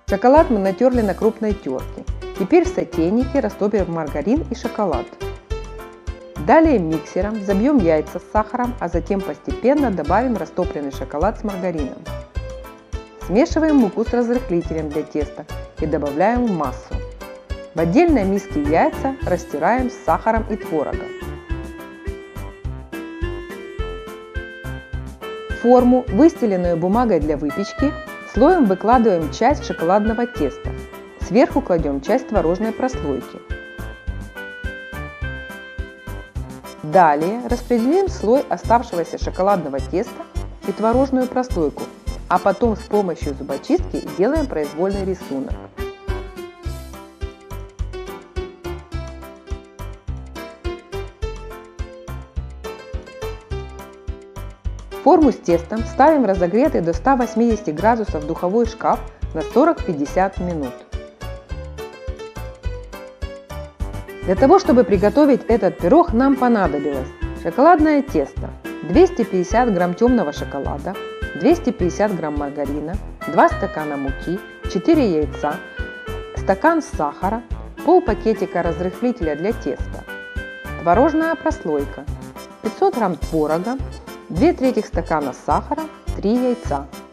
Шоколад мы натерли на крупной терке. Теперь в сотейнике растопим маргарин и шоколад. Далее миксером забьем яйца с сахаром, а затем постепенно добавим растопленный шоколад с маргарином. Смешиваем муку с разрыхлителем для теста и добавляем в массу. В отдельной миске яйца растираем с сахаром и творогом. В форму, выстеленную бумагой для выпечки, слоем выкладываем часть шоколадного теста. Сверху кладем часть творожной прослойки. Далее распределим слой оставшегося шоколадного теста и творожную прослойку, а потом с помощью зубочистки делаем произвольный рисунок. Форму с тестом ставим разогретый до 180 градусов духовой шкаф на 40-50 минут. Для того, чтобы приготовить этот пирог, нам понадобилось шоколадное тесто, 250 грамм темного шоколада, 250 грамм маргарина, 2 стакана муки, 4 яйца, стакан сахара, пол пакетика разрыхлителя для теста, творожная прослойка, 500 грамм творога, 2/3 стакана сахара, 3 яйца.